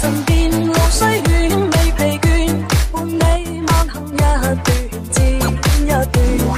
身邊路雖遠未疲倦，伴你慢行一段接一段。